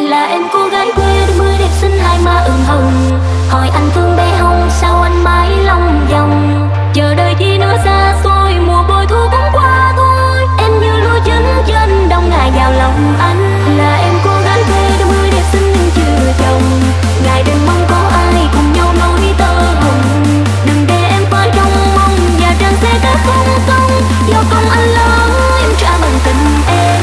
Là em cô gái quê đôi mươi đẹp xinh hai má ửng hồng. Hỏi anh thương bé hồng sao anh mãi lòng vòng. Chờ đợi chi nữa xa xôi, mùa bội thu cũng qua thôi. Em như lúa chín trên đông ngài vào lòng anh. Là em cô gái quê đôi mươi đẹp xinh nhưng chưa chồng. Ngài đừng mong có ai cùng nhau nối tơ hồng. Đừng để em phải trong mong và tràn xe cả không công. Do công anh lớn em trả bằng tình em.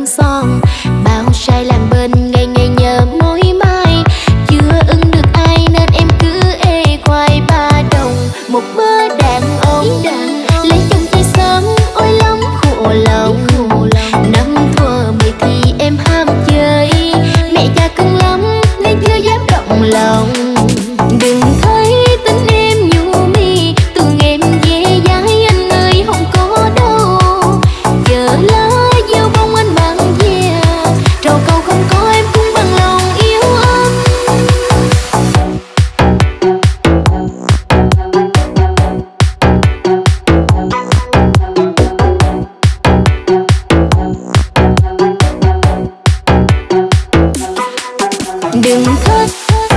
son. Bao sai làm bên ngày ngày nhớ mối mai, chưa ưng được ai nên em cứ ê khoai ba đồng. Một mớ đàn ông lấy chồng trai sớm ôi lắm khổ lòng. Năm thuở mười thì em ham chơi, mẹ cha cưng lắm nên chưa dám động lòng. Đừng thấy tính em nhu mi, tưởng em dễ dãi anh ơi không có đâu. Giờ lá gieo bông anh mang về, trầu cầu không có em cũng bằng lòng yêu ấm. Đừng thất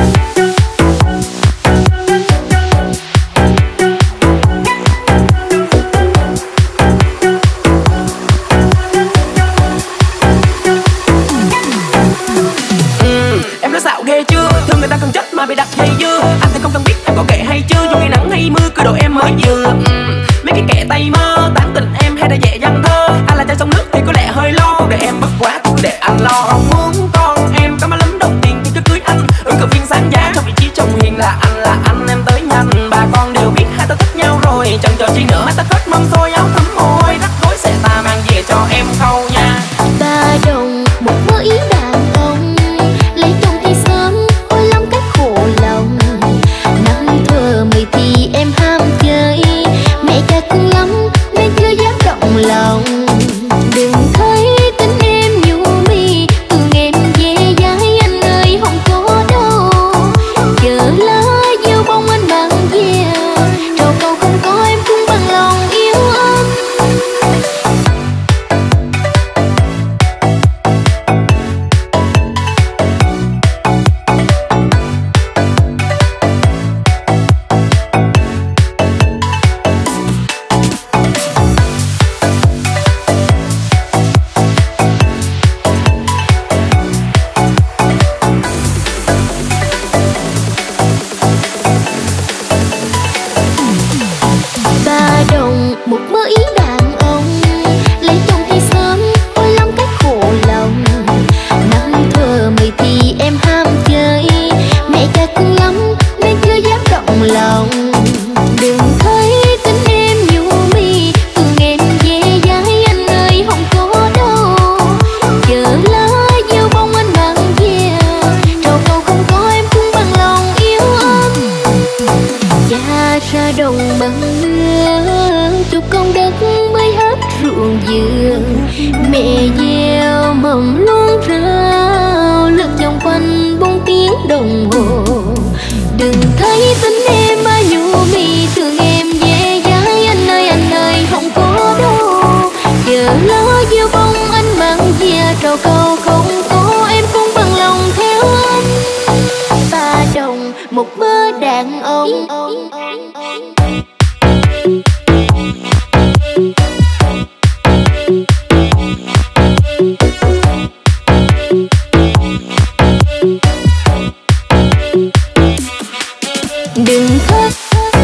em nói xạo ghê chưa, thương người ta cần chất mà bị đặt dây dưa. Anh thì không cần biết em có kệ hay chưa, dù ngày nắng hay mưa cứ độ em mới vừa. Mấy cái kệ tay mơ tán tình em hay đã dễ dàng thơ. Anh là trai sông nước thì có lẽ hơi lo, cuộc đời em bất quá cứ để anh lo. Không muốn con em có má lắm đồng tiền thì cứ cưới anh. Cử viên sáng giá trong vị trí chồng hiền là anh em tới nhanh. Bà con đều biết hai ta thích nhau rồi, chẳng chờ chi nữa. Mai ta kết mâm xôi áo thấm môi, rắc rối sẽ ta mang về cho em khâu nha. ba đồng một mơ ý đàn ông, lấy chồng thì sớm ôi lắm cách khổ lòng. Năm thuở mười thì em ham chơi, mẹ cha cưng lắm nên chưa dám động lòng. Đừng thấy tính em nhu mi, tưởng em dễ dãi anh ơi không có đâu. Chờ lá gieo bông anh mang về, trầu cầu không có em cũng bằng lòng yêu ấm. Ba đồng một mơ ý đàn ông, lấy chồng thì sớm ôi lắm cách khổ lòng. Năm thuở mười thì em ham chơi, mẹ cha cưng lắm nên chưa dám động lòng. Đừng thấy tính em nhu mi, tưởng em dễ dãi anh ơi không có đâu. Chờ lá gieo bông anh mang về, trầu cầu không có em cũng bằng lòng yêu ấm. Cha ra đồng bằng mưa, chục con đất mới hết ruộng vườn. Mẹ gieo mầm luôn rau, lượt vòng quanh 4 tiếng đồng hồ. Đừng thấy tính em ba nhu mi, tưởng em dễ dãi anh ơi không có đâu. Giờ lá gieo bông anh mang về, trầu cầu không có em cũng bằng lòng theo anh. Ba đồng một mơ đàn ông. Đừng thất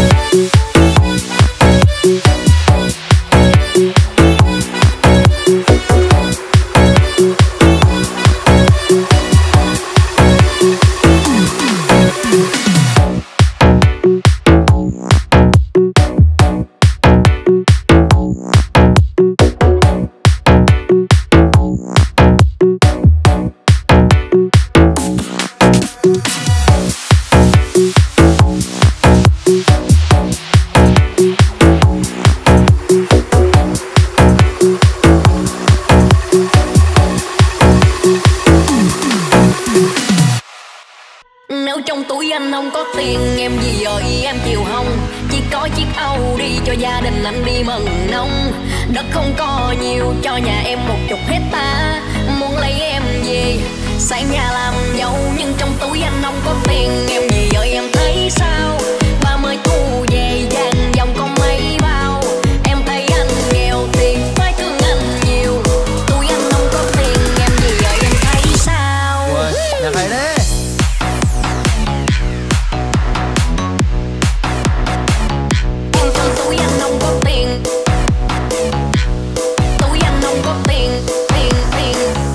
trong túi anh không có tiền, em gì rồi em chịu không? Chỉ có chiếc Audi cho gia đình anh đi mần nông. Đất không có nhiều, cho nhà em 10 hecta. Muốn lấy em về, sang nhà làm dâu. Nhưng trong túi anh không có tiền, em gì rồi em thấy sao? 30 thu về vàng dòng có mấy bao. Em thấy anh nghèo tiền, phải thương anh nhiều. Túi anh không có tiền, em gì rồi em thấy sao? Ui, nhạc hay đấy. Túi anh không có tiền, túi anh không có tiền, tiền.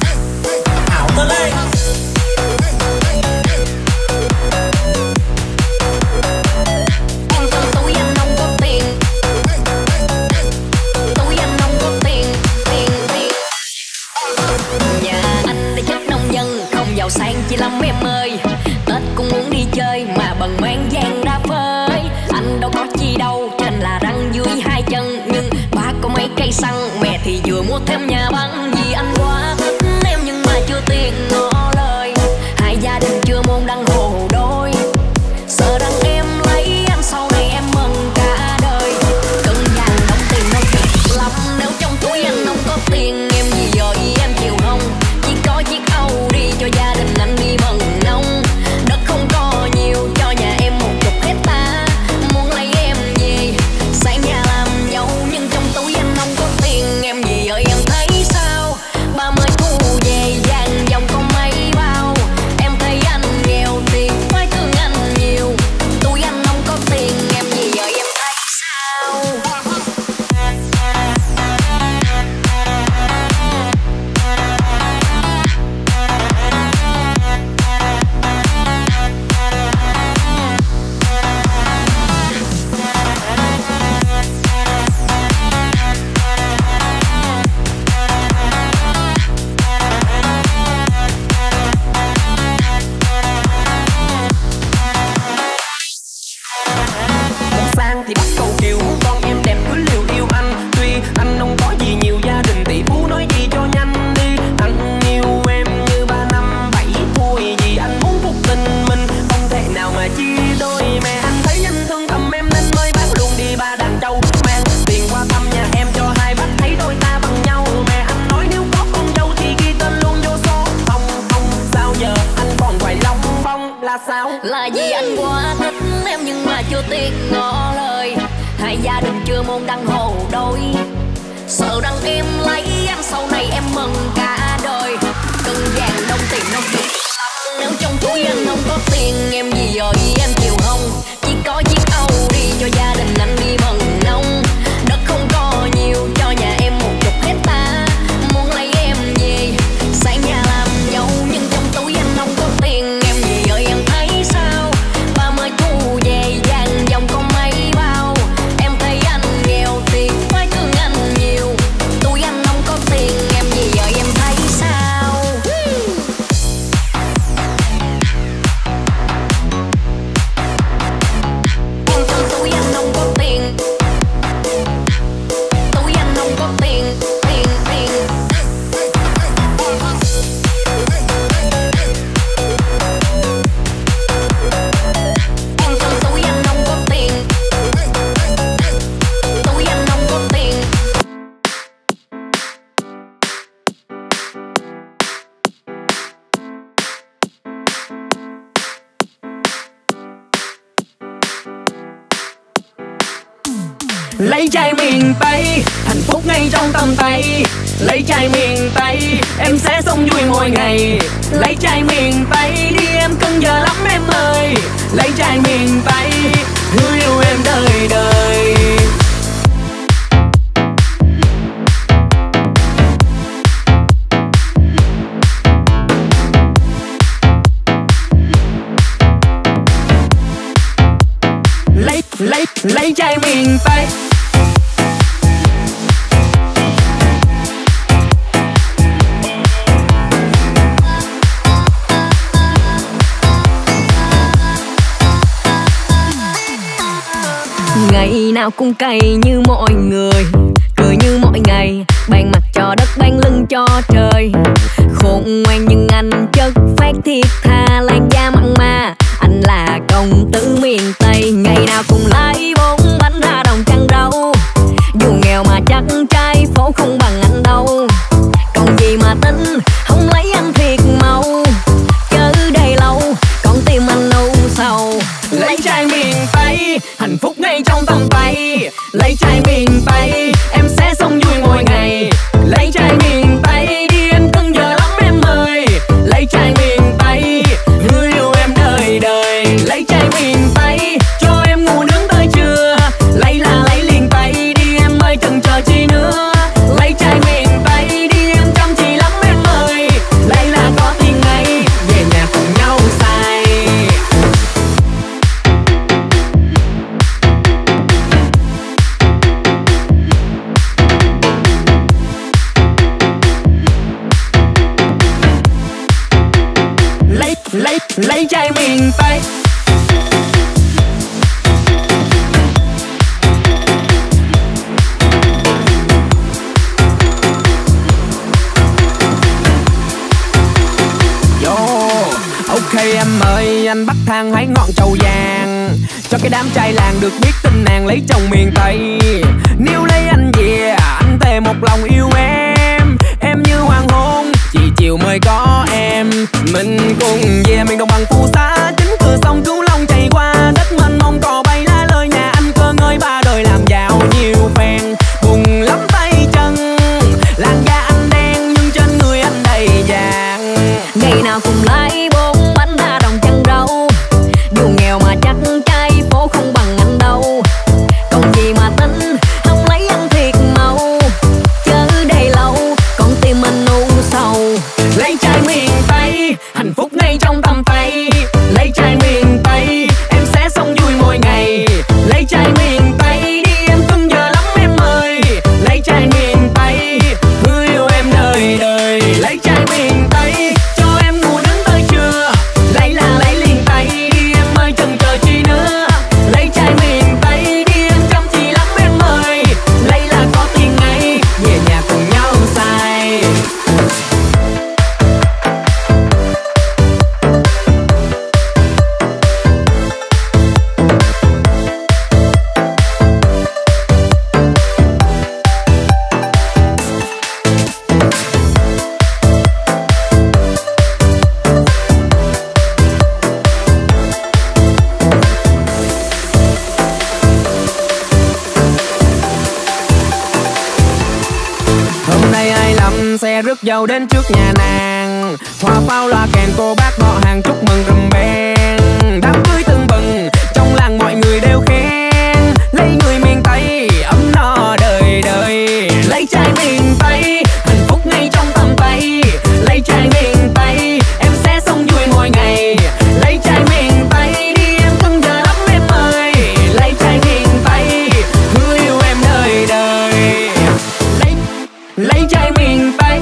chi lắm em ơi. Tết cũng muốn đi chơi mà bần mang gian ra phơi. Anh đâu có chi đâu, trên là răng dưới hai chân. Nhưng ba có mấy cây xăng, mẹ thì vừa mua thêm nhà băng. Vì anh quá thích em nhưng mà chưa tiền ngỏ lời. Hai gia đình chưa môn đăng hồ đôi. Sợ rằng em lấy anh sau này em mừng cả đời. Cân vàng đóng tiền nó thiệt lắm. Nếu trong túi anh không có tiền, em gì rồi em chịu không? Chỉ có chiếc Audi cho gia đình anh đi mừng nông. Đất không có nhiều, cho nhà em 10 hecta. Muốn lấy em về xây nhà làm giàu. Nhưng trong túi anh không có tiền, em gì rồi em thấy sao? Ba mới thu về vàng dòng có mấy bao. Em thấy anh nghèo tiền phải thương anh nhiều. Túi anh không có tiền, em gì rồi em thấy sao? Muốn sang thì bắt cầu kiều, con em đẹp cứ liều yêu anh. Tuy anh không có gì nhiều, gia đình tỷ phú nói gì cho nhanh đi. Anh yêu em như 3 năm 7 thôi. Vì anh muốn cuộc tình mình không thể nào mà chia đôi. Mẹ anh thấy anh thương thầm em nên mới bán luôn đi 3 đàn trâu. Mang tiền qua thăm nhà em cho hai bác thấy đôi ta bằng nhau. Mẹ anh nói nếu có con dâu thì ghi tên luôn vô số. Không không sao giờ anh còn hoài long bông là sao? Là vì anh quá thích em nhưng mà chưa tiếc ngỏ lời. Hai gia đình chưa môn đăng hồ đôi. Sợ rằng em lấy anh sau này em mừng cả đời. Cân vàng đồng tiền nó thiệt lắm. Nếu trong túi anh không có tiền, em gì rồi em chịu không? Chỉ có chiếc Audi cho gia đình anh đi mừng nông. Đất không có nhiều, cho nhà em 10 hecta. Muốn lấy em về xây nhà làm giàu. Nhưng trong túi anh không có tiền, em gì rồi em thấy sao? Ba mới thu về vàng dòng có mấy bao. Em thấy anh nghèo tiền phải thương anh nhiều. Túi anh không có tiền, em gì rồi em thấy sao? Nhưng trong túi anh không có tiền. Túi anh không có tiền, tiền, tiền. Nhưng trong túi anh không có tiền. Túi anh không có tiền. Lấy trai miền Tây, hạnh phúc ngay trong tầm tay. Lấy trai miền Tây, em sẽ sống vui mỗi ngày. Lấy trai miền Tây, đi em cưng giờ lắm em ơi. Lấy trai miền Tây, hứa yêu em đời đời. Lấy trai miền Tây. Ngày nào cũng cày như mọi người, cười như mọi ngày, ban mặt cho đất ban lưng cho trời. Khôn ngoan nhưng anh chất phát thiết tha, lan da mặn mà anh là công tử miền Tây. Ngày nào cũng lấy 4 bánh ra đồng trăng đâu, dù nghèo mà chắc trai phố không bằng anh đâu. Còn gì mà tính không lấy anh thiệt màu, chớ đây lâu con tim anh u sầu. Lấy trai miền Tây, hạnh phúc ngay trong tầm tay. Lấy trai miền Tây, em sẽ sống vui mỗi ngày. Lấy trai miền Tây, đi em cưng giờ lắm em ơi. Lấy trai miền Tây, hứa yêu em đời đời. Lấy trai miền Tây, cho lấy trai miền Tây. Ok em ơi, anh bắt thang hái ngọn trầu vàng cho cái đám trai làng được biết tin nàng lấy chồng miền Tây. Nếu lấy anh về, anh thề một lòng yêu em như hoàng hôn chỉ chiều mới có em. Mình cùng về miền đồng bằng phù sa, chính cửa sông Cửu Long chảy qua đất mênh mông cò bay lá lời nhà anh cơ ngơi ba đời làm giàu nhiều phen. Buồn lắm tay chân, làn da anh đen nhưng trên người anh đầy vàng. Ngày nào cùng lái bốn bánh ra đồng chân rau, dù nghèo mà chắc trai phố không bằng anh đâu. Còn gì mà tính không lấy anh thiệt màu, chớ đây lâu còn tim anh u sầu. Lấy trai miền Tây, hạnh phúc ngay trong tầm tay. Lấy trai miền Tây, em sẽ sống vui mỗi ngày. Lấy trai miền Tây, đi em cưng giờ lắm em ơi. Lấy trai miền Tây, hứa yêu em đời đời. Lấy trai miền Tây, cho em ngủ đến tới trưa. Lấy là lấy liền tay, đi em ơi chần chờ chi nữa. Lấy trai miền Tây, đi em chăm chỉ lắm em ơi. Lấy là có tiền ngay, về nhà cùng nhau xài. Hôm nay ai lầm xe rước dâu đến trước nhà nàng, hoa pháo loa kèn cô bác họ hàng chúc mừng rùm beng. Đám cưới tưng bừng trong làng mọi người đều khen, lấy người miền Tây ấm no đời đời. Lấy trai miền Tây, hạnh phúc ngay trong tầm tay. Lấy trai miền Tây, em sẽ sống vui mỗi ngày. Lấy trai miền Tây, đi em cưng giờ lắm em ơi. Lấy trai miền Tây, hứa yêu em đời đời. Lấy trai miền Tây.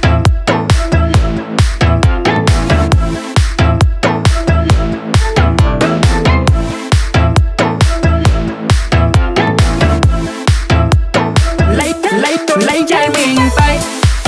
Lấy trai miền Tây.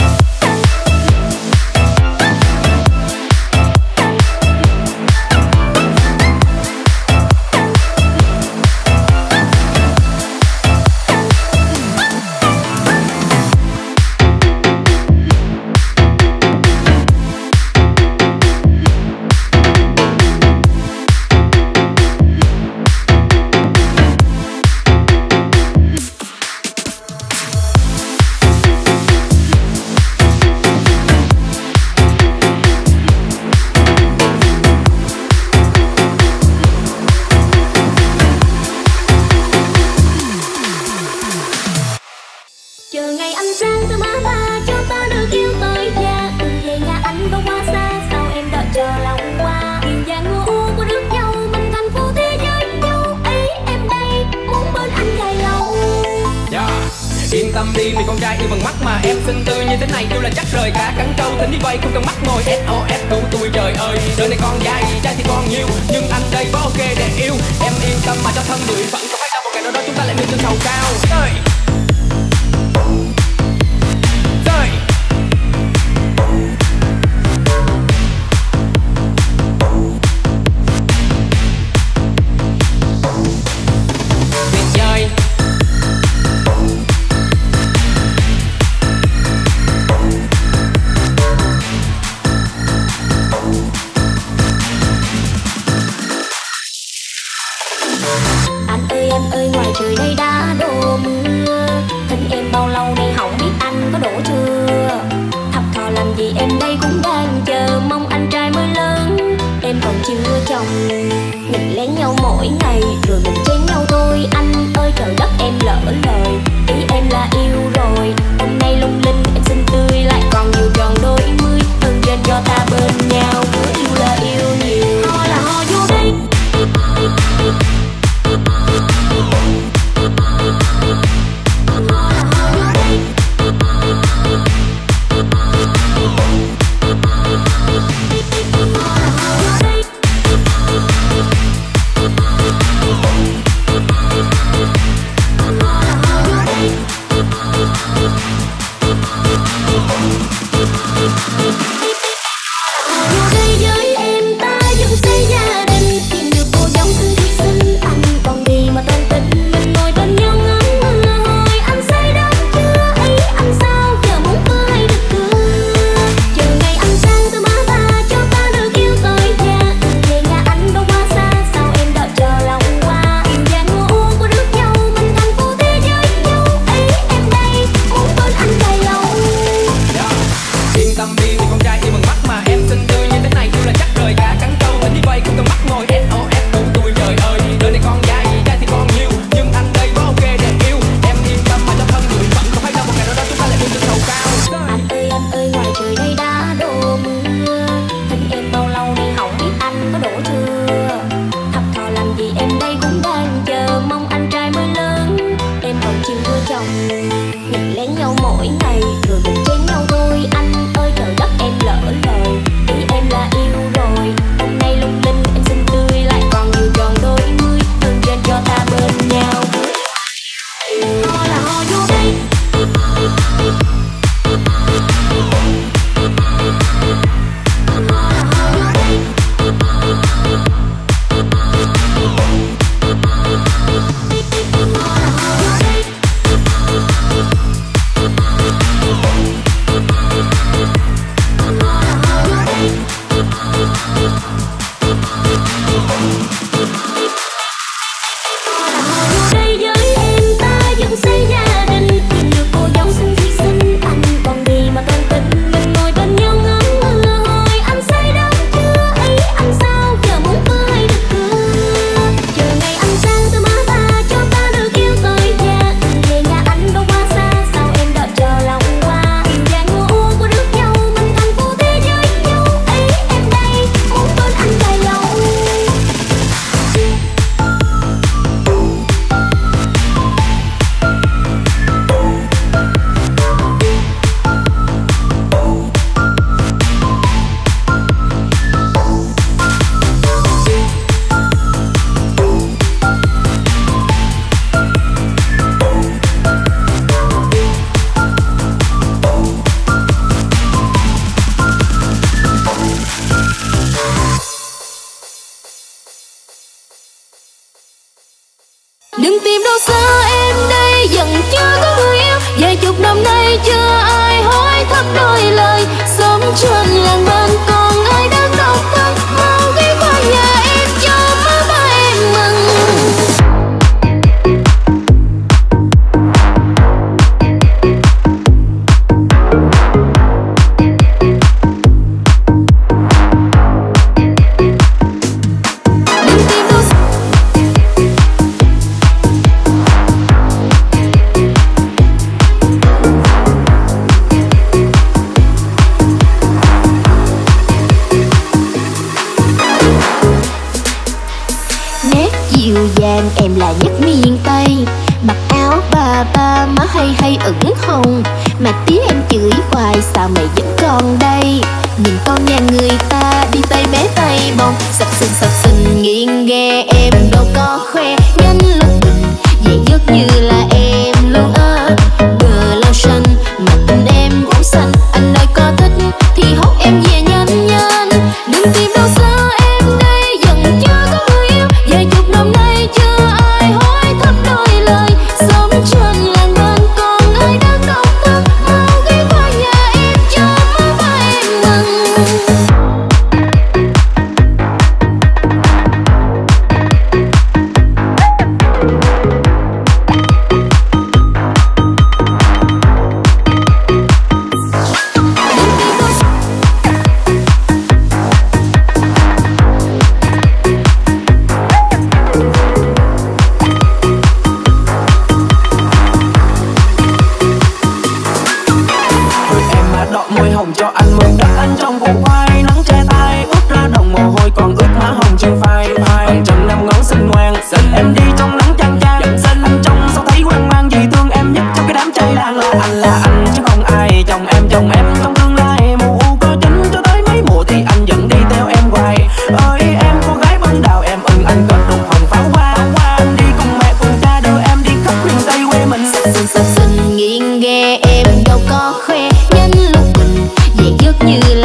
Chờ ngày anh sang từ má ba cho ta được yêu tới già. Về nhà anh không quá xa, sao em đợi chờ lòng qua. Kiền vàng ngô u của nước dâu, mình thành phố thế giới nhau. Ấy em đây muốn bên anh dài lâu. Yên tâm đi vì con trai yêu bằng mắt mà em xinh tươi như thế này yêu là chắc rời cả cắn trâu. Thỉnh đi vay không cần mắt ngồi SOS cứu tôi trời ơi. Đời này con dài trai thì còn nhiều, nhưng anh đây có ok để yêu. Em yên tâm mà cho thân người vẫn không phải đâu, một ngày nào đó chúng ta lại lên trên sầu cao. Đời anh ơi em ơi, ngoài trời đây đã đổ mưa. Thỉnh em bao lâu nay không biết anh có đổ chưa. Thập thò làm gì em đây cũng đang chờ mong anh trai mới lớn. Em còn chưa chồng, mình lén nhau mỗi ngày rồi mình chén nhau thôi. Anh ơi trời đất em lỡ lời, ý em là yêu rồi. Hôm nay lung linh em xinh tươi lại còn nhiều tròn đôi mươi. Ơn trên cho ta bên nhau, cứ yêu là yêu nhiều. Ho là ho vô đây. Đừng tìm đâu xa em đây vẫn chưa có người yêu. Vài chục năm nay chưa ai hỏi thăm đôi lời. Sống trên làng bên còn ai đang độc thân. Mau ghé qua nhà em cho má ba em mừng. Dịu dàng em là nhất miền Tây, mặc áo bà ba má hay ửng hồng. Mà tía em chửi hoài sao mày vẫn còn đây. Nhìn con nhà người ta đi tay bé tay bồng, sập sình nghiêng ghe em đâu có khoe. Nhanh lúc vậy giấc như là em luôn á. Bờ lao xanh mà tình em cũng xanh. Anh ơi có thích thì hốt em về nhanh nhanh. Đừng tìm đâu xa em đây vẫn chưa có người yêu. Vài chục năm nay chưa ai hỏi thăm đôi lời. Sống trên làng bên còn ai đang độc thân. Mau ghé qua nhà em cho má ba em mừng. Môi hồng cho anh mừng đất anh trong vụ khoai. Nắng che tay ướt ra đồng mồ hôi còn ướt má hồng trên vai. Anh trần năm ngón xinh ngoan em đi trong nắng chang chang. Anh trông sao thấy hoang mang vì thương em nhất trong cái đám trai làng. Là anh chứ không ai. Chồng em trong tương lai. Mùa u có chính cho tới mấy mùa thì anh vẫn đi theo em hoài. Ơi em cô gái bên đào em ưng anh cất đục hồng pháo hoa. Anh đi cùng mẹ cùng cha đưa em đi khắp miền Tây quê mình. Sập sình nghiêng ghe em đâu có khoe. Nhanh lúc mình về giấc như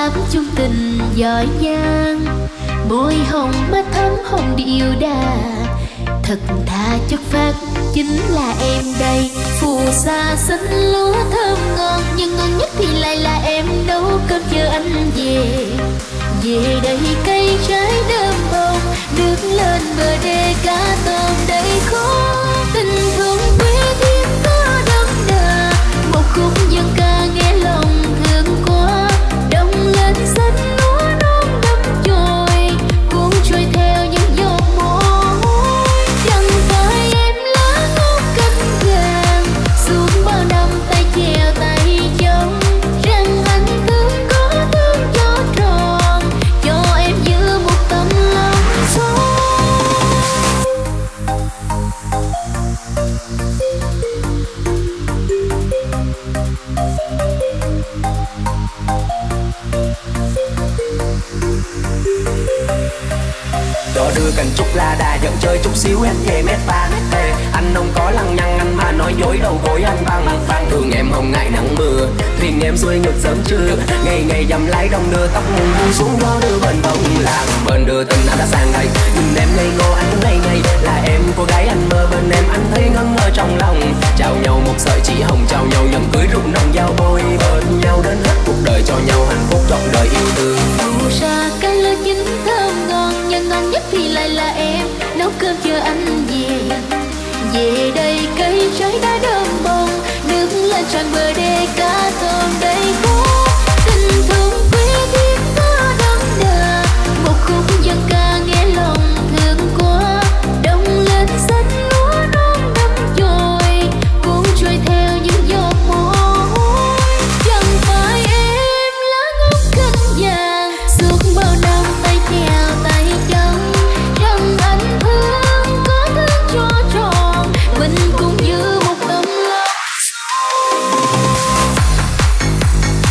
thắm chung tình giỏi giang, môi hồng mắt thắm hồng điệu đà, thật thà chất phát chính là em đây. Phù sa xanh lúa thơm ngon, nhưng ngon nhất thì lại là em nấu cơm chờ anh về. Về đây cây trái đơm bông, nước lên bờ đê cá tôm đầy khô. Tình thương quê thiên có đậm đà, một khúc dân ca nghe lòng thương quá. Đông lên xanh lúa non đắm trôi, cuốn trôi theo những giọt mồ hôi. Chẳng phải em lá ngọc cánh vàng, suốt bao năm tay chèo tay chống. Rằng anh thương có thương cho tròn, cho em giữ một tấm lòng son. Cho đưa cần chút la đà dẫn chơi chút xíu em về mét ba. Anh không có lăng nhăng anh mà nói dối đầu gối anh băng. Thường em không ngại nắng mưa, thuyền em xuôi ngược sớm trưa. Ngày ngày dầm lái đông đưa tóc mùng buông xuống gió đưa bên bông làng. Bên đưa tình anh đã sang đây, nhìn em ngây ngô anh ngây ngây. Là em cô gái anh mơ bên em anh thấy ngẩn ngơ trong lòng. Chào nhau một sợi chỉ hồng, chào nhau nhẫn cưới rụng nồng giao bôi. Bên nhau đến hết cuộc đời cho nhau hạnh phúc trọn đời yêu thương. Phù sa cái lơ chín thơm ngon, nhưng ngon nhất thì lại là em nấu cơm chờ anh về. Về đây cây trái đã đơm bông, nước lên tràn bờ đê cá tôm đầy khô. Tình thương quê thiên có đậm đà, một khúc dân ca nghe lòng thương quá. Đông lên xanh lúa non đắm trôi, cuốn trôi theo những giọt mồ hôi. Chẳng phải em lá ngọc cánh vàng, suốt bao năm tay theo tay chống. Rằng anh thương có thương cho tròn, mình cùng giữ một tấm lòng son.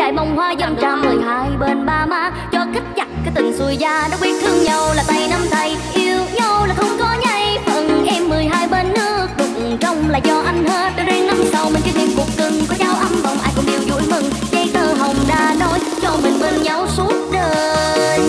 dài bông hoa dâm tràm 12 bên ba má cho kết chặt cái tình xuôi da. Đã quyết thương nhau là tay nắm tay, yêu nhau là không có nhây. Phần em 12 bên nước đục trong là do anh hết. Đã riêng năm sau mình chỉ thêm cuộc cưng có cháu ấm bồng ai cũng đều vui mừng. Dây tơ hồng đã nói cho mình bên nhau suốt đời.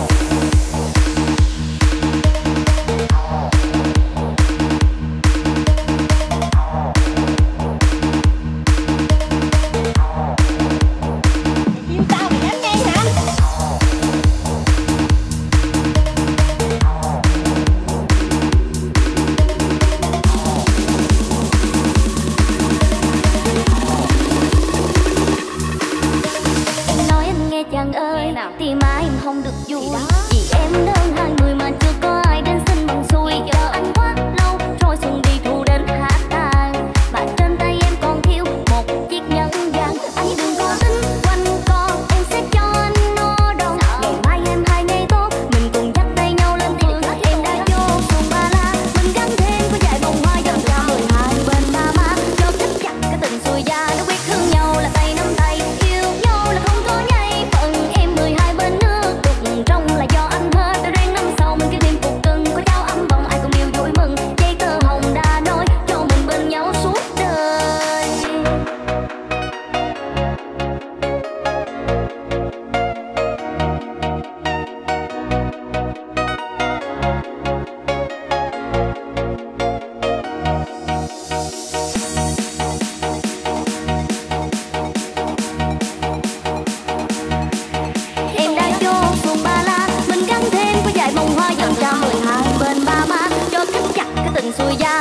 Chàng ơi, thì mai em không được vui vì em đơn hai người mà chưa có ai đến xin bằng xui. Chờ anh quá lâu rồi xuân đi thu đến hạ tàn và trên tay em còn thiếu một chiếc nhẫn vàng. Anh đừng có tính quanh co, em sẽ cho anh no đâu. Ngày mai em hai ngày tốt mình cùng dắt tay nhau lên phường. Em đã vô xuồng ba la mình gắn thêm có vài bông hoa dâm tràm 12 bên ba má cho kết chặt cái tình xuôi da. Đã quyết thương nhau là tay nắm tay, yêu nhau là không có nhây. Em 12 bên nước đục trong là do anh hết. Đã rang năm sau mình cứ thêm cuộc cưng có cháu ấm bồng ai cũng đều vui mừng. Dây tơ hồng đã nói cho mình bên nhau suốt đời. Em đã vô xuồng ba la mình gắn thêm có vài bông hoa dâm tràm 12 bên ba má cho kết chặt cái tình xuôi da.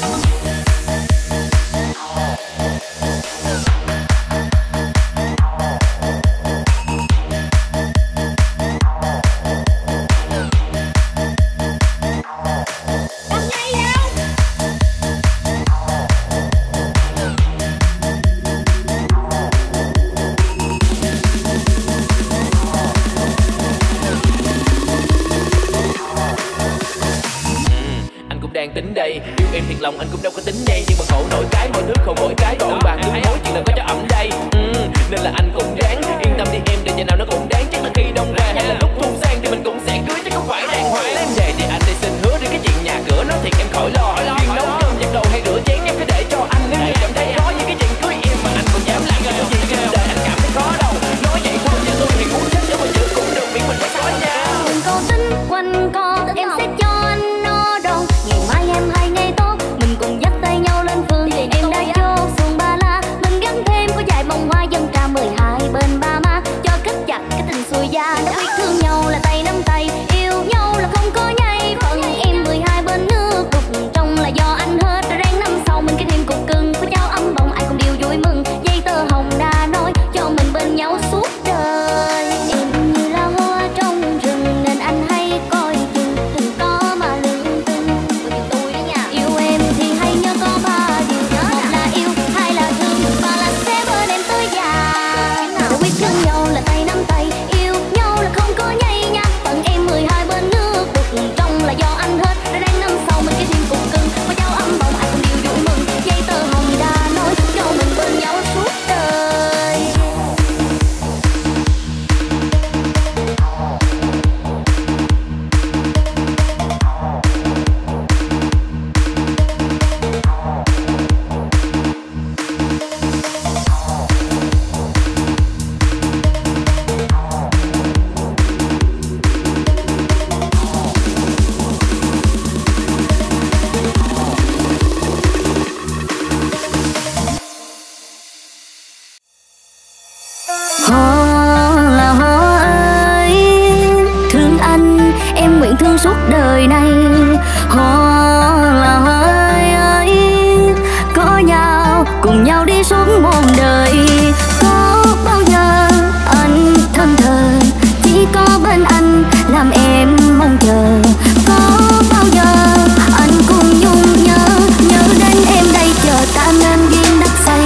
Đang tính đây yêu em thiệt lòng anh cũng đâu có tính đây, nhưng mà khổ nổi cái mọi thứ không mỗi cái còn bàn tương hối chuyện là có cho ẩm đây. Nên là anh cũng ráng yên tâm đi em, để giờ nào nó cũng đáng. Chắc là khi đông ra hay là lúc thu sang thì mình cũng sẽ cưới, chứ không phải đàng hoàng. Em về thì anh đây xin hứa đi cái chuyện nhà cửa nói thiệt em khỏi lo. Riêng nấu cơm giặt đồ hay rửa chén em cứ để cho anh. Nếu như cảm thấy khó như cái chuyện cưới em mà anh còn dám làm cái gì trên đời anh cảm thấy khó đâu. Nói vậy thôi chứ tôi thì muốn chết chứ mà chữ cũng được miễn mình phải có nhau. Đừng có tính quanh co em sẽ cho anh no đâu. Ngày mai em hai ngày tốt mình cùng dắt tay nhau lên phường. Em đã vô xuồng ba la mình gắn thêm có vài bông hoa dâm tràm 12 bên ba má cho kết chặt cái tình xuôi da. Đã quyết thương nhau là tay nắm tay, yêu nhau là không có nhây. Phần em 12 bên nước đục trong là do anh hết. Đã rang năm sau mình cái thêm cục cưng có cháu ấm bồng ai cũng đều vui mừng. Dây tơ hồng đã nói cho mình bên nhau suốt đời. Em như là hoa trong rừng nên anh hay coi chừng, đừng có mà lương tình. Tôi đó nha. Yêu em thì hãy nhớ có ba điều. Một là yêu, hai là thương, ba là sẽ bên em tới già. Đã quyết thương nhau là tay nắm tay, yêu nhau là không có nhây nha. Phần em 12 bên nước đục trong là do anh hết. Đã rang năm sau mình cái thêm cục cưng có cháu ấm bồng ai cũng đều vui mừng. Dây tơ hồng đã nói cho mình bên nhau suốt đời. Hoa là hoa ơi, thương anh em nguyện thương suốt đời này. Hoa là hoa ơi, có nhau cùng nhau đi suốt một đời. Có bao giờ anh thân thờ, chỉ có bên anh làm em mong chờ. Có bao giờ anh cùng nhung nhớ, nhớ đến em đây chờ ta nên duyên đắp say.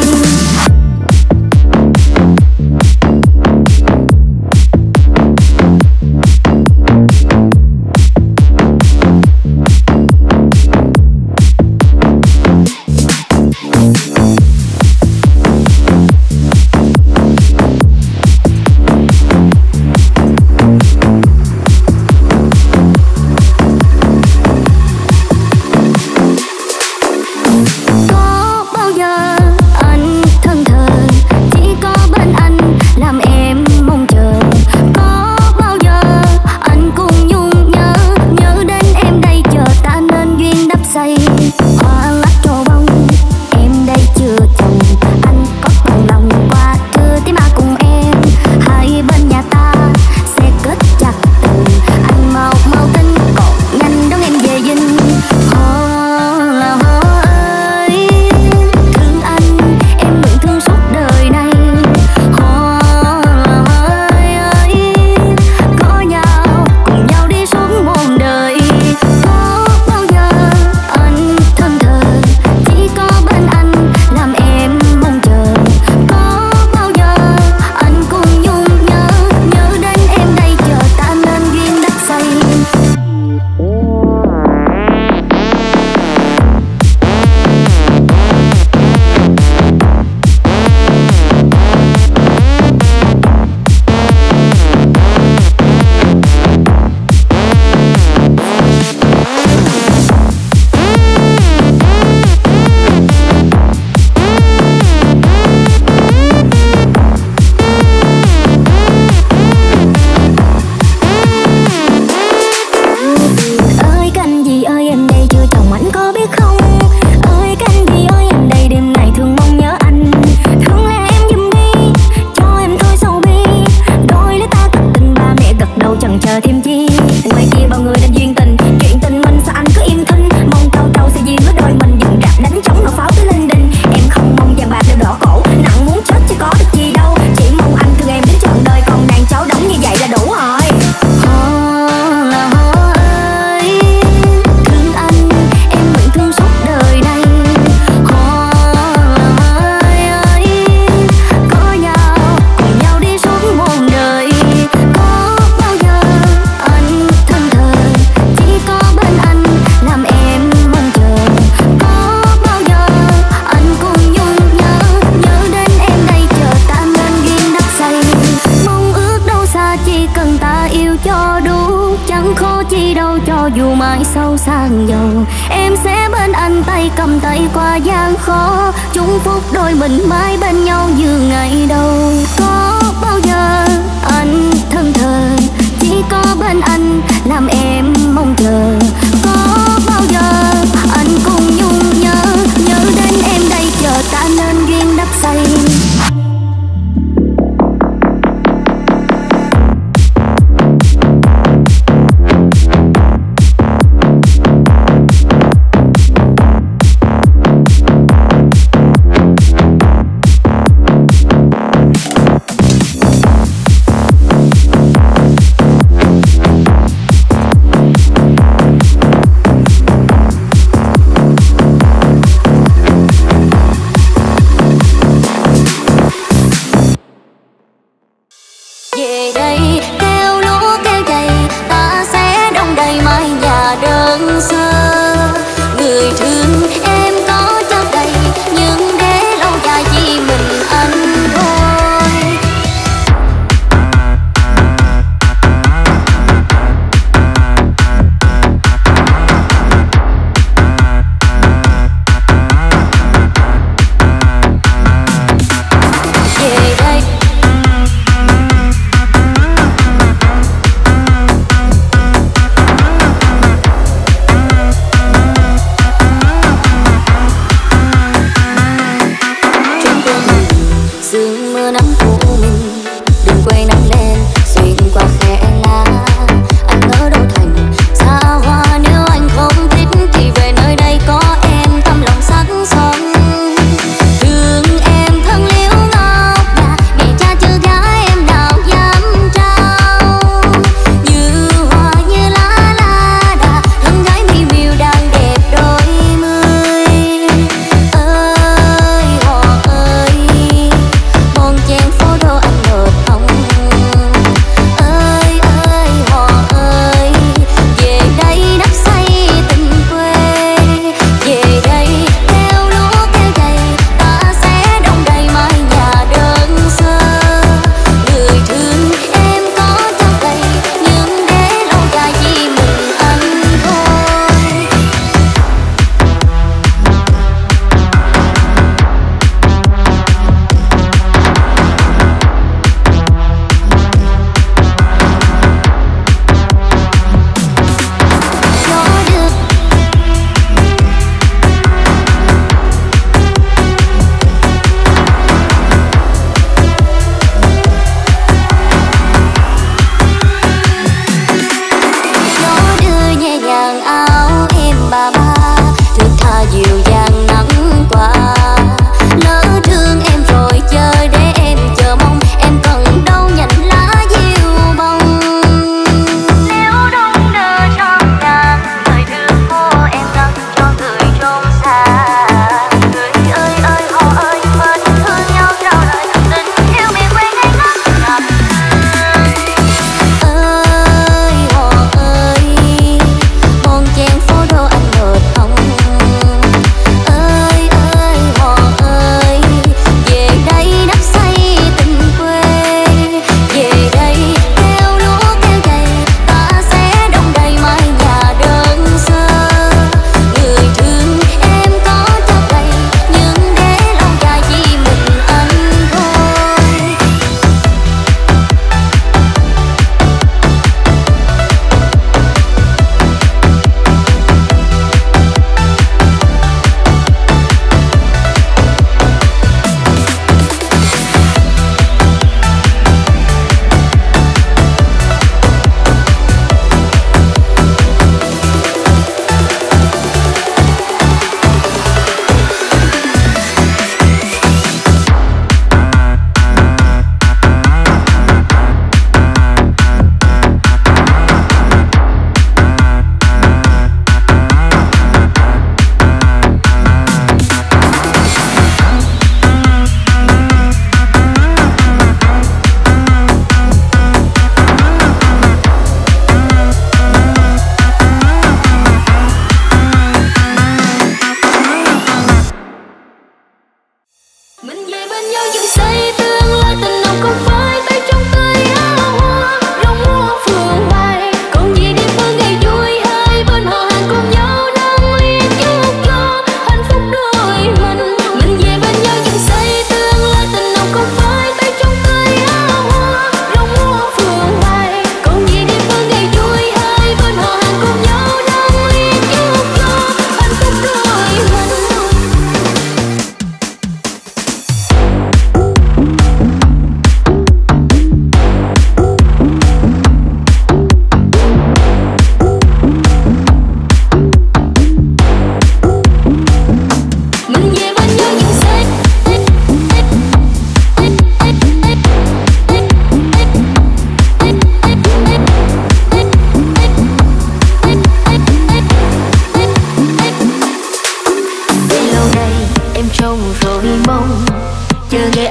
sâu sang giàu. Em sẽ bên anh tay cầm tay qua gian khó, chung phúc đôi mình mãi bên nhau như ngày đầu. Có bao giờ anh thân thờ, chỉ có bên anh làm em mong chờ. Có bao giờ anh cùng nhung nhớ, nhớ đến em đây chờ ta nên duyên đắp say. Phố đồ anh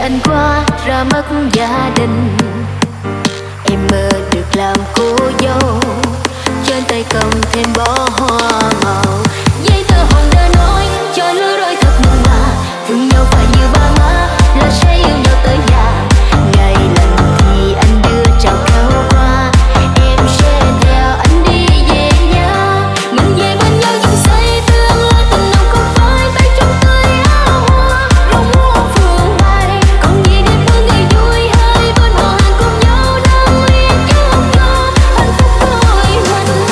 anh qua ra mất gia đình. Em mơ được làm cô dâu, trên tay cầm thêm bó hoa màu. Giấy tờ hồng đã nói cho lứa đôi thật mặn mà, thương nhau phải như ba má là sẽ yêu nhau tới già. Ngày lành thì anh đưa chào cao qua, em sẽ theo anh đi về nhà. Mình về bên nhau dựng xây tương lai, tình nồng không phải tay trong tay áo hoa. Lòng mua phượng bay, còn gì đẹp hơn ngày vui hai bên họ hàng cùng nhau đang yên chúc cho hạnh phúc đôi mình.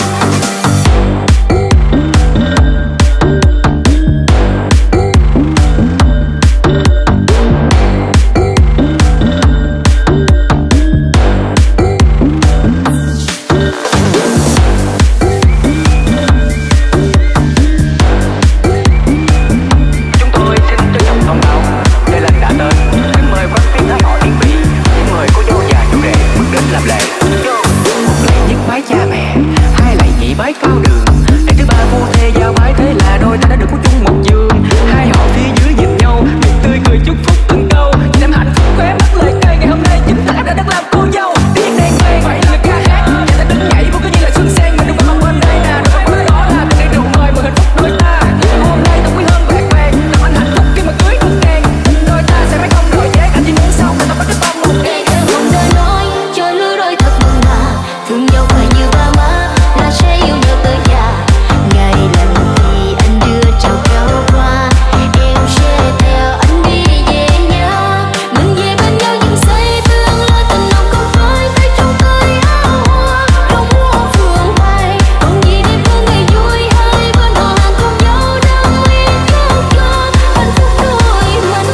Chúng tôi xin trân trọng thông báo, lễ lành đã tới. Kính mời quan viên thái họ Yến Phi, kính mời cô dâu già chủ rể bước đến làm lễ. Một lạy nhất bái cha mẹ, hai lạy nhị bái cao đường, lạy thứ ba phu thê giao bái, thế là đôi ta đã được có chung một giường. Hai họ phía dưới nhìn nhau, miệng tươi cười chúc phúc từng câu. Nhìn em hạnh phúc khóe mắt lời cay, ngày hôm nay chính là em đã được làm cô dâu. Tiếng đàn vang vậy là ca hát, nhà ta đứng nhảy vô cứ như là xuân sen. Mình đừng có bên đây nè, đừng có bên đó là từng ngày rượu mời mừng hạnh phúc đôi ta. Hôm nay ta quý hơn bạc vàng, làm anh hạnh phúc khi mà cưới được nàng. Đôi ta sẽ phải không đổi dáng, anh chỉ muốn sau này ta có đứa con một Ngày thơ hồng đã nói cho lứa đôi thật mặn mà, thương nhau phải như ba má là sẽ yêu nhau tới già. Ngày lành thì anh đưa chào cao qua, em sẽ theo anh đi về nhà. Mình về bên nhau dựng xây tương lai, tình nồng không phải tay trong tay áo hoa. Lòng mua phượng bay, còn gì đẹp hơn ngày vui hai bên họ hàng cùng nhau đang yên chúc cho hạnh phúc đôi mình.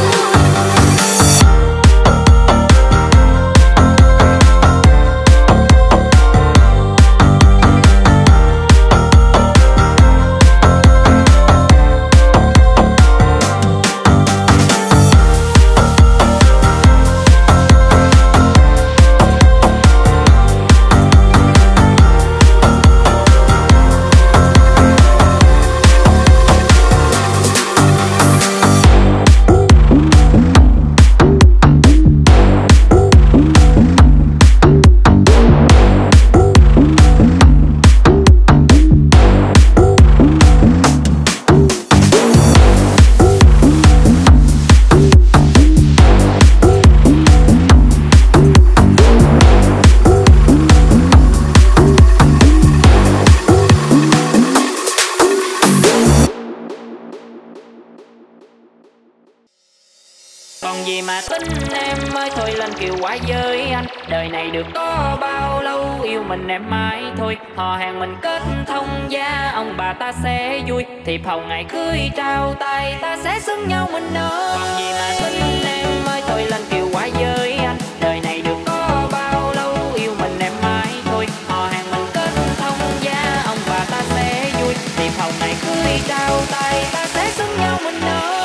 Còn gì mà tính em ơi, thôi lên kiều quá với anh. Đời này được có bao lâu, yêu mình em mãi thôi. Họ hàng mình kết thông gia, ông bà ta sẽ vui. Thiệp hồng ngày cưới trao tay, ta sẽ xứng nhau mình ơi. Còn gì mà tính em ơi, thôi lên kiều quá với anh. Đời này được có bao lâu, yêu mình em mãi thôi. Họ hàng mình kết thông gia, ông bà ta sẽ vui. Thiệp hồng ngày cưới trao tay, ta sẽ xứng nhau mình ơi.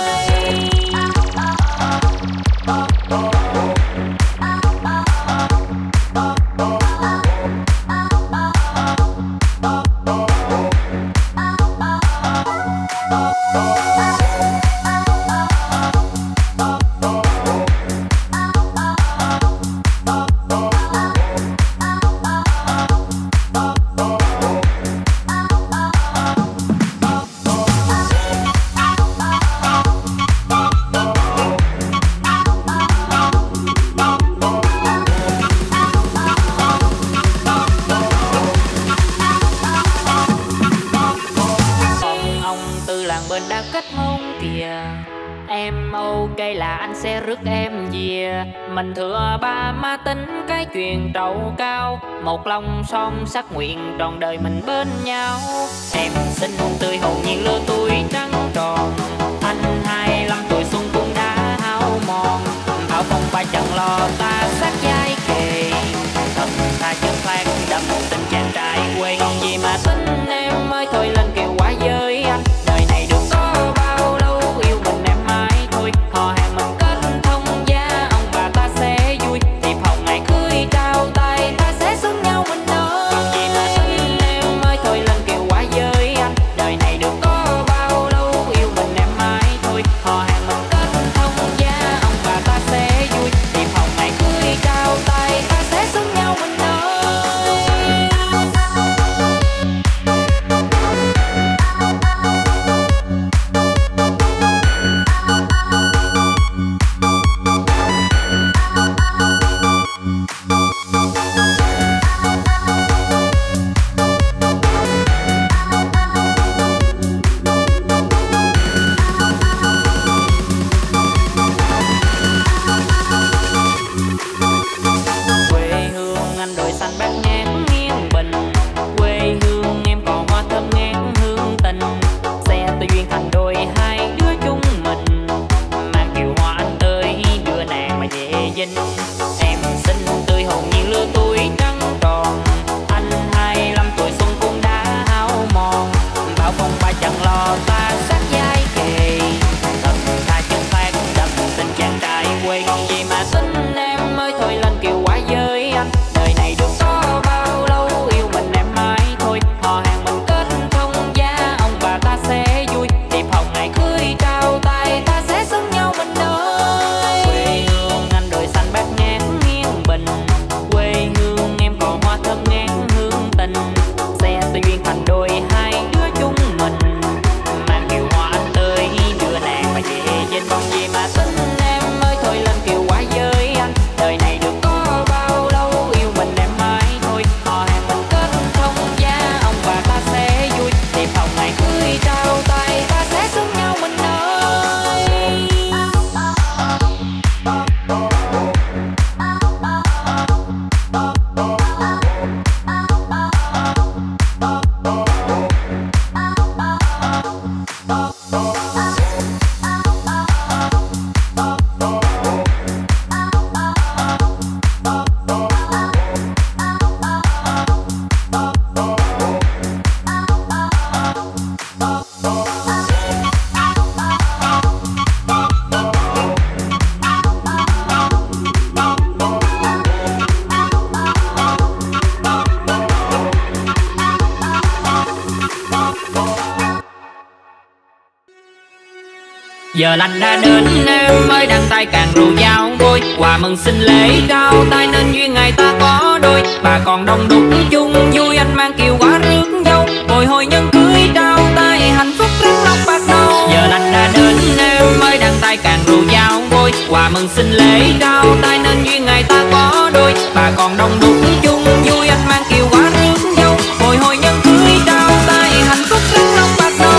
bên đã kết hôn kìa. Em ok là anh sẽ rước em về. Mình thừa ba má tính cái chuyện trầu cao, một lòng son sắc nguyện trọn đời mình bên nhau. Em xinh tươi hồn nhiên lứa tuổi trắng tròn, anh 25 tuổi xuân cũng đã hao mòn. Áo phong ba chẳng lo ta sát vai kề, thật ta chất phát đậm tình chàng trai quê. Còn gì mà tính em ơi, thôi lên kiều quá với anh. Đời này được có bao lâu, yêu mình em mãi thôi. Họ hàng mình kết thông gia, ông bà ta sẽ vui. Thiệp hồng ngày cưới trao tay, ta sẽ sống nhau mình ơi. Còn gì mà tính em ơi, thôi lên kiều quá với anh. Đời này được có bao lâu, yêu mình em mãi thôi. Họ hàng mình kết thông gia, ông bà quê còn gì mà tính em ơi, thôi lên kiều quá với anh. Đời này được có bao lâu yêu mình em mãi thôi. Họ hàng mình kết thông gia, ông bà ta sẽ vui. Điệp hồng ngày cưới trao tay, ta sẽ xứng nhau mình ơi. Quê hương anh đồi xanh bát ngát nghiêng bình, quê hương em còn hoa thơm ngát hương tình. Xe tôi duyên thành đôi hai đứa chúng mình, mang kiều hoa anh tới đưa nàng mà về dinh còn gì mà tính em ơi, thôi lên kiều quá với anh. Đời này được có bao lâu yêu mình em mãi thôi. Họ hàng mình kết thông gia, ông bà ta sẽ vui. Điệp hồng ngày cưới trao tay, ta sẽ xứng nhau mình ơi. Giờ lành đã đến em ơi, đăng tay càng rượu giao vui. Quà mừng sinh lễ trao tay nên duyên ngày ta có đôi. Bà còn đông đúc chung vui, anh mang kiều quả rước dâu. Bồi hồi nhân cưới trao tay, hạnh phúc răng long bạc đầu. Giờ lành đã đến em ơi, đăng tay càng rượu giao vui. Quà mừng sinh lễ trao tay nên duyên ngày ta có đôi. Bà còn đông đúc chung vui, anh mang kiều quả rước dâu. Bồi hồi nhân cưới trao tay, hạnh phúc răng long bạc đầu.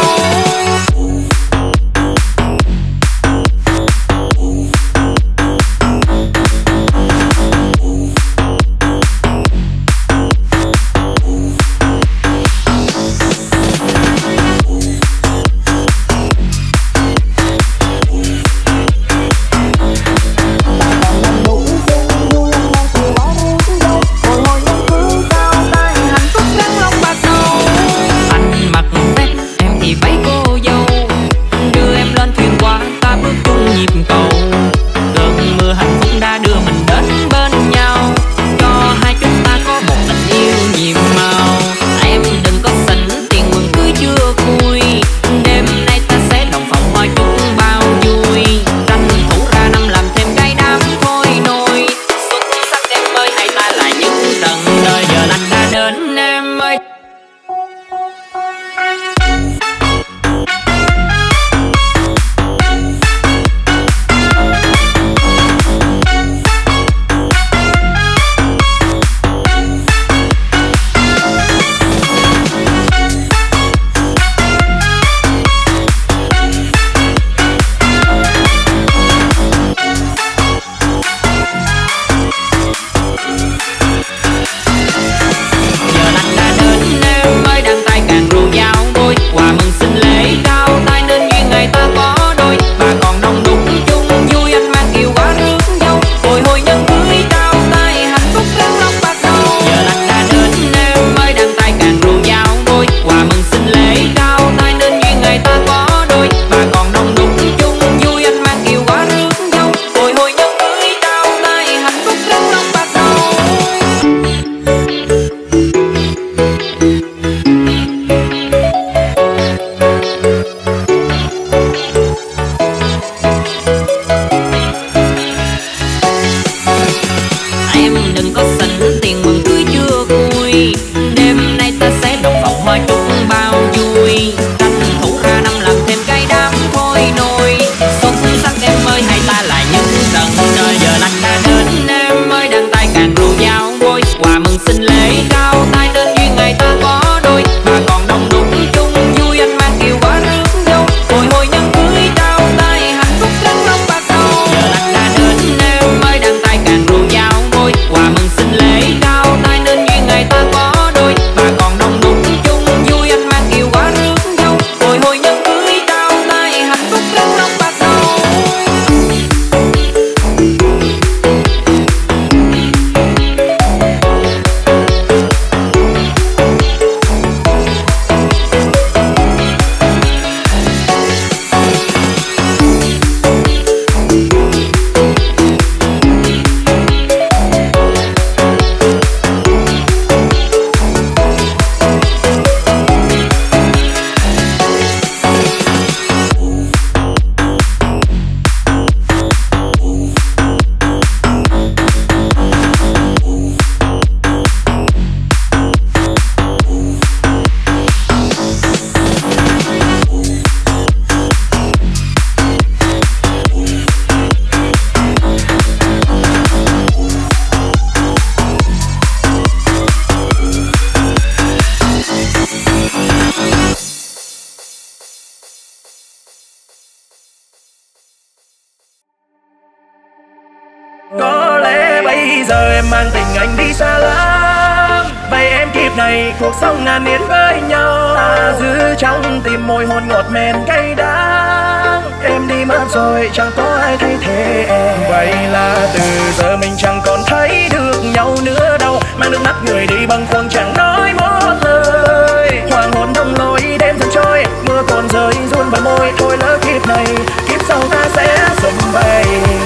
Có lẽ bây giờ em mang tình anh đi xa lắm. Vậy em kịp này cuộc sống ngàn niên với nhau, ta giữ trong tim môi hôn ngọt men cay đắng. Em đi mất rồi chẳng có ai thay thế em. Vậy là từ giờ mình chẳng còn thấy được nhau nữa đâu. Mang nước mắt người đi bâng khuâng chẳng nói một lời. Hoàng hôn đông lối đêm dần trôi, mưa còn rơi run bờ môi. Thôi lỡ kiếp này kiếp sau ta sẽ sum vầy.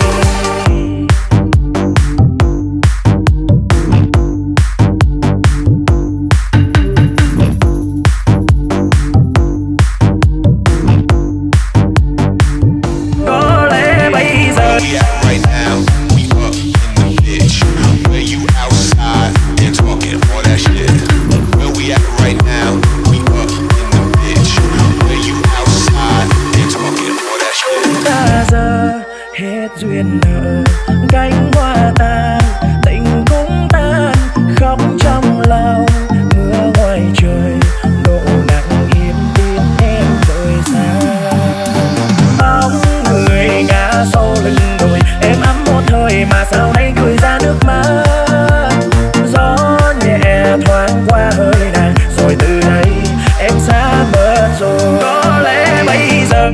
Duyên nợ cánh hoa tan, tình cũng tan, khóc trong lòng. Mưa ngoài trời đổ nặng im tiếng em rời xa. Bóng người ngã sau lưng đồi, em ấm một thời mà sao nay gửi ra nước mắt. Gió nhẹ thoáng qua hơi nàng, rồi từ đây em xa mất rồi. Có lẽ bây giờ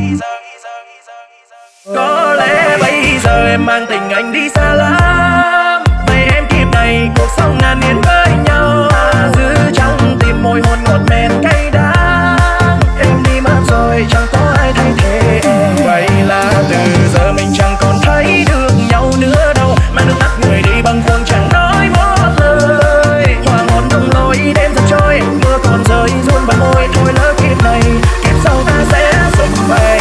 em mang tình anh đi xa lắm. Vậy em kịp này cuộc sống ngàn niên với nhau, ta giữ trong tim môi hôn ngọt men cay đắng. Em đi mất rồi chẳng có ai thay thế em. Vậy là từ giờ mình chẳng còn thấy được nhau nữa đâu. Mang nước mắt người đi bâng khuâng chẳng nói một lời. Hoàng hôn đông lối đêm dần trôi, mưa còn rơi run bờ môi. Thôi lỡ kiếp này kiếp sau ta sẽ sum vầy.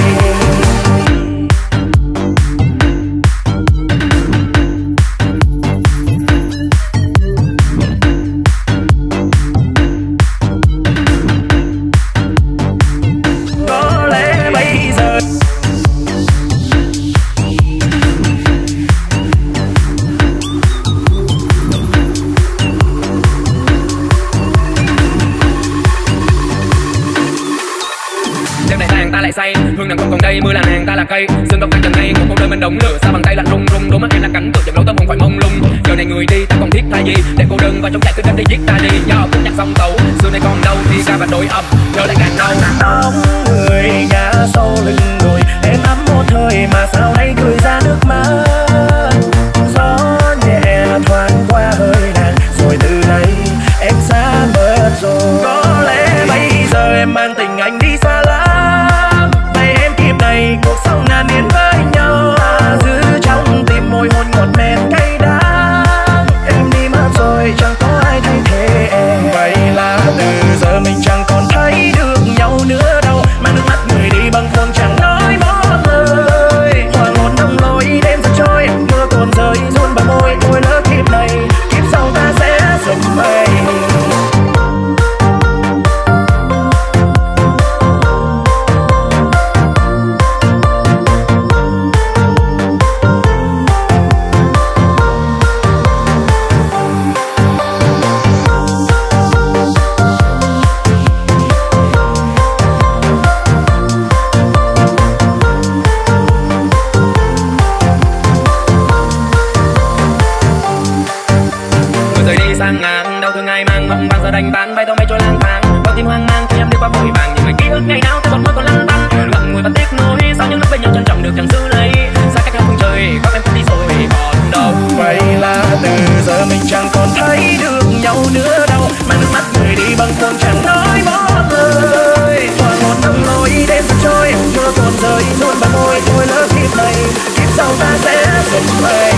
Say hương nàng không còn đây, mưa là nàng ta là cây, xương tóc tan trần nay một cuộc đời mình đống lửa xa bằng tay lạnh run run. Đôi mắt em là cánh cửa dần lối tâm hồn phải mông lung. Giờ này người đi ta còn thiết tha gì, để cô đơn và chống chạy cứ cách đi giết ta đi. Do khúc nhạc song tấu xưa nay còn đâu thì ca và đổi âm giờ lại càng đau. Bóng người ngã sau lưng đồi, em ấm một thời mà sao nay gửi ra nước mắt. Gió nhẹ thoáng qua hơi nàng, rồi từ đây em xa mất rồi. Có lẽ bây giờ em mang tình anh đi xa lắm. Cuộc sống ngàn niên với nhau, ta giữ trong tim môi hôn ngọt men cay đắng. Em đi mất rồi chẳng có ai thay thế em. Vậy là từ giờ mình chẳng còn thấy được nhau nữa đâu. Mang nước mắt người đi bâng khuâng chẳng nói một lời. Hoàng hôn đông lối đêm dần trôi, mưa còn rơi run bờ môi. Thôi lỡ kiếp này kiếp sau ta sẽ sum vầy. Đánh tan bay tàu mây trôi lang thang, bao tim hoang mang khi em đi qua vội vàng. Những ngày ký ức ngày nào ta còn mơ còn lăn tăn, lặng người và tiếc nuối sau những lúc bên nhau trân trọng được chẳng giữ lấy. Xa cách hai phương trời có em cũng đi rồi còn đâu. Vậy là từ giờ mình chẳng còn thấy được nhau nữa đâu. Mang nước mắt người đi bâng khuâng chẳng nói một lời. Hoàng hôn đông lối đêm dần trôi, mưa còn rơi run bờ môi. Thôi lỡ kiếp này kiếp sau ta sẽ sum vầy.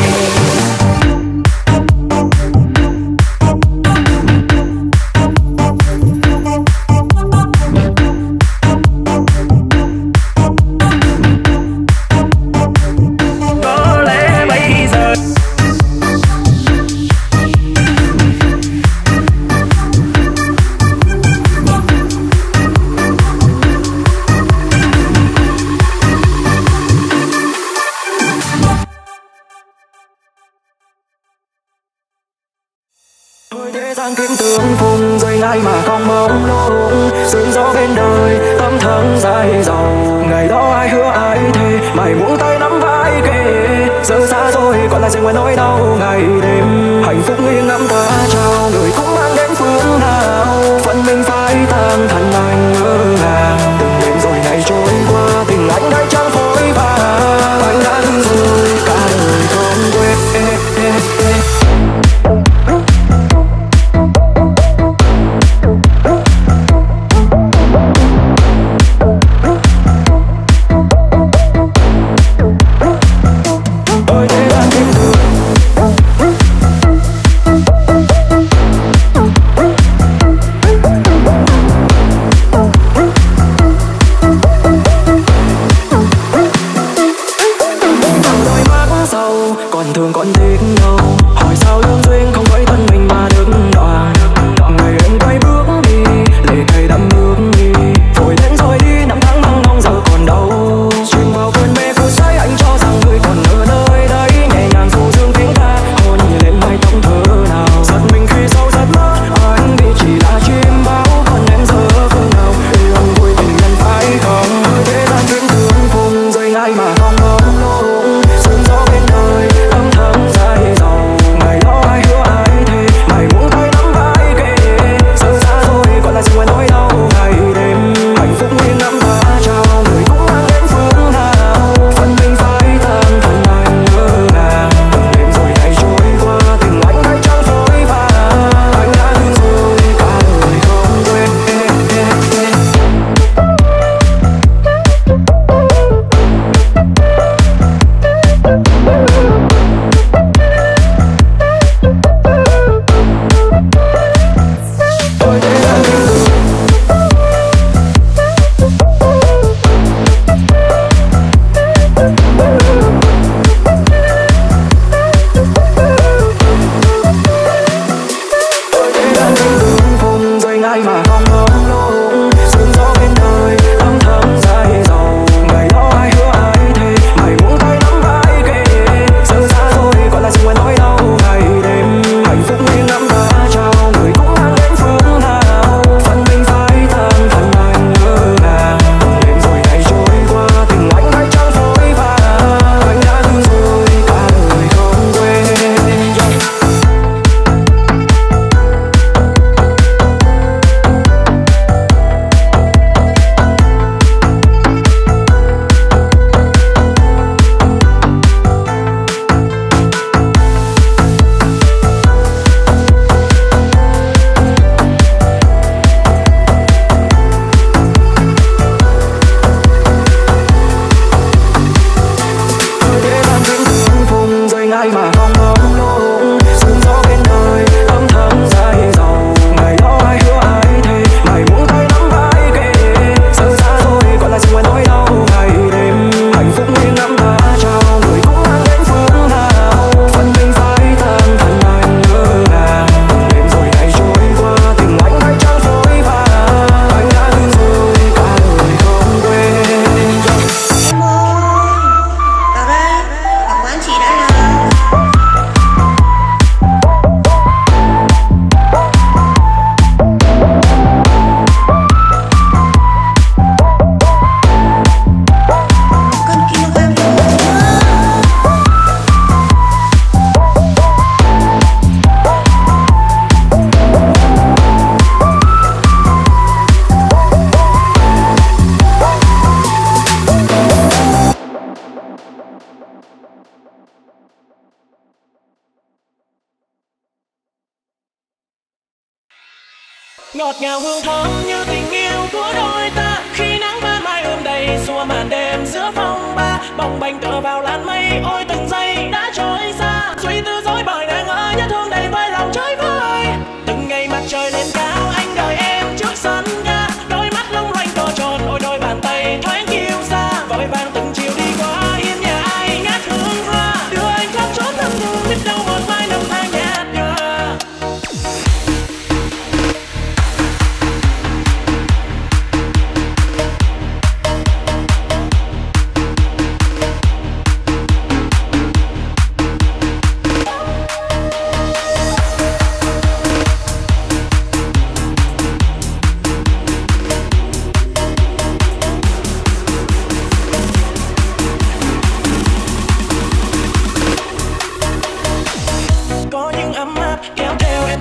Giang kim tương phùng rơi lại mà không bóng lung, sương gió bên đời âm thầm dài dòng. Ngày đó ai hứa ai thề, mày buông tay nắm vai kề, giờ xa rồi còn lại riêng ngoài nỗi đau ngày đêm. Hạnh phúc nghiêng ngắm ta trao người cũng mang đến phương nào, phận mình phải tan thành anh ngỡ ngàng. Từng đêm rồi ngày trôi qua tình anh đây chẳng vội vàng, anh đã thương rồi cả đời không quên. Ngọt ngào hương thơm như tình yêu của đôi ta, khi nắng ban mai ươm đầy xua màn đêm giữa phong ba, bồng bềnh tựa vào làn mây, ôi từng giây đã trôi xa. Suy tư dối bời nàng ơi, nhớ thương đầy vơi lòng chơi vơi. Từng ngày mặt trời lên cao, anh đợi em trước sân ga, đôi mắt long lanh to tròn, ôi đôi bàn tay thoáng kiêu xa. Vội vàng từng chiều đi qua hiên nhà ai ngát hương hoa, đưa anh khắp chốn thầm thương, biết đâu một mai năm tháng nhạt nhòa.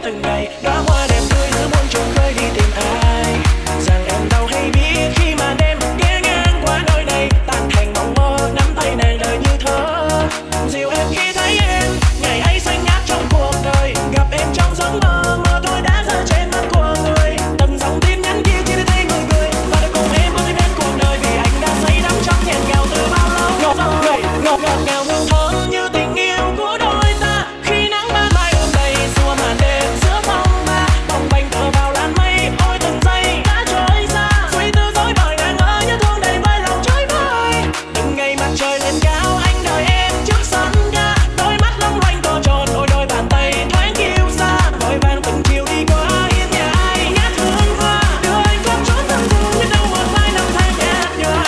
từng ngày đóa hoa đẹp tươi giữa muôn trùng khơi đi tìm ai. Rằng em đâu hay biết khi mà đêm ghé ngang qua nơi này tan thành mộng mơ, nắm tay nàng đời như thơ. Dịu em khi thấy em ngày ấy xanh ngát trong cuộc đời, gặp em trong giấc mơ, mơ tôi đã rơi trên mắt của người. Từng dòng tin nhắn kia chỉ để thấy người cười và được cùng em bước đến cuộc đời, vì anh đã say đắm trong nghẹn ngào từ bao lâu. Ngọt ngào hương thơm như tình yêu của đôi ta, khi nắng ban mai ươm đầy xua màn đêm giữa phong ba, bồng bềnh tựa vào làn mây. Ôi từng giây đã trôi xa, suy tư dối bời nàng ơi, nhớ thương đầy vơi lòng chơi vơi. Từng ngày mặt trời lên cao anh đợi em trước sân ga, đôi mắt long lanh to tròn, ôi đôi bàn tay thoáng kiêu sa, vội vàng từng chiều đi qua hiên nhà ai ngát hương hoa, đưa anh khắp chốn thân thương biết đâu một mai năm tháng nhạt nhòa.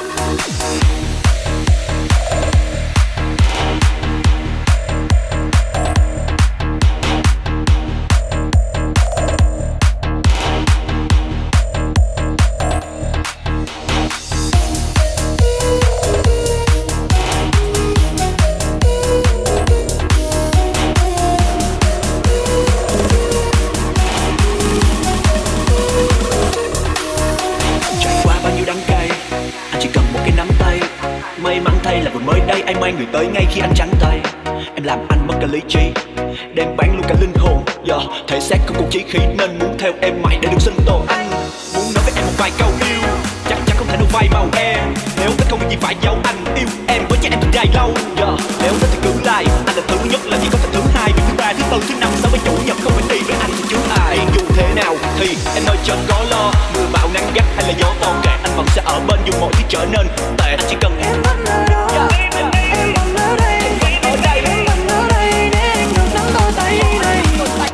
Trải qua bao nhiêu đắng cay, anh chỉ cần một cái nắm tay. May mắn thay là vừa mới đây anh mang người tới ngay khi anh trắng tay. Em làm anh mất cả lý trí, đem bán luôn cả linh hồn. Thể xác không còn chí khí nên muốn theo em mãi để được sinh tồn. Anh muốn nói với em một vài câu yêu, chắc chắn không thể đâu phai màu em. Nếu thích không có gì phải giấu, anh yêu em với chắc em từng dài lâu. Nếu thích thì cứ like, anh là thứ nhất là chỉ có cái thứ hai, vì thứ ba, thứ tư, thứ năm sau với chủ nhật không phải đi với anh thì chứ ai. Dù thế nào thì em ơi chớ có lo, mưa bão nắng gắt hay là gió to kệ anh vẫn sẽ ở bên dù mọi thứ trở nên tệ. Anh chỉ cần em vẫn ở đó, em vẫn ở đây, em vẫn ở đây để anh được nắm đôi tay này.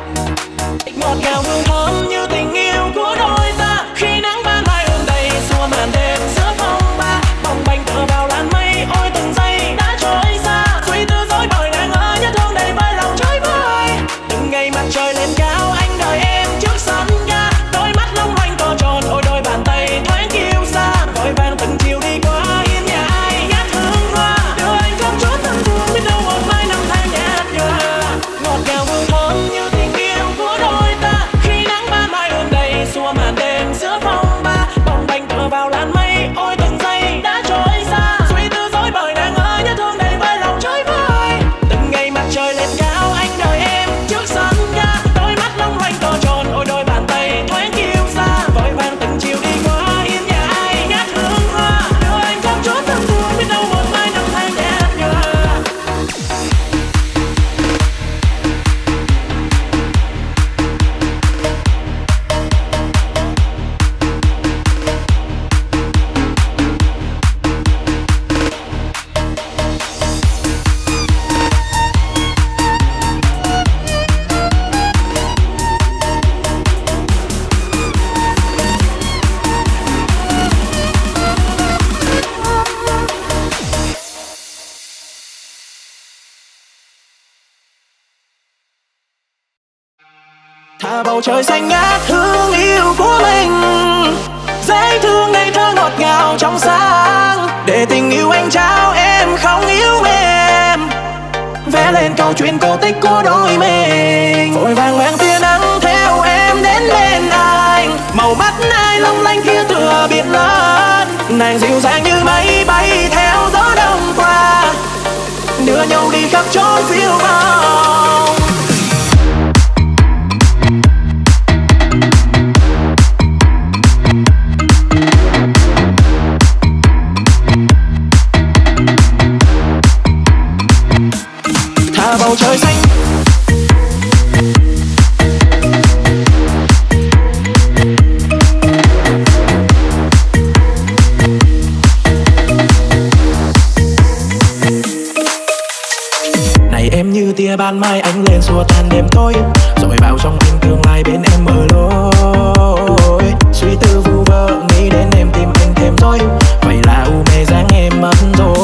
Ngọt ngào hương thơm như tình yêu của đôi ta, khi nắng ban mai ươm đầy xua màn đêm giữa phong ba, bồng bềnh tựa vào làn mây. Ôi từng giây đã trôi xa, suy tư dối bời nàng ơi, nhớ thương đầy vơi lòng chơi vơi. Từng ngày mặt trời lên cao anh đợi em trước sân ga, đôi mắt long lanh to tròn, ôi đôi bàn tay thoáng kiêu sa, vội vàng từng chiều đi qua hiên nhà ai ngát hương hoa, đưa anh khắp chốn thân thương biết đâu một mai năm tháng nhạt nhòa. Ngọt ngào hương thơm như tình yêu của đôi ta, khi nắng ban mai ươm đầy xua màn đêm giữa phong ba, bồng bềnh tựa vào làn mây. Ôi từng giây đã trôi xa, suy tư dối bời nàng ơi, nhớ thương đầy vơi lòng chơi vơi. Từng ngày mặt trời lên cao anh đợi em trước sân ga, đôi mắt long lanh to tròn, ôi đôi bàn tay thoáng kiêu sa, vội vàng từng chiều đi qua hiên nhà ai ngát hương hoa, đưa anh khắp chốn thân thương biết đâu một mai năm tháng nhạt nhòa. Thả bầu trời xanh ngát hương yêu của mình, dễ thương ngây thơ ngọt ngào trong sáng, để tình yêu anh trao em không yếu mềm, vẽ lên câu chuyện cổ tích của đôi mình. Vội vàng mang tia nắng theo em đến bên anh, màu mắt ai long lanh kia tựa biển lớn, nàng dịu dàng như mây bay theo gió đông qua, đưa nhau đi khắp chốn phiêu bồng. Thả bầu trời xanh này em như tia ban mai ánh lên xua tan đêm tối, rồi vào trong anh tương lai bên em mở lối. Suy tư vu vơ nghĩ đến em tim anh thêm rối, vậy là u mê dáng em mất rồi.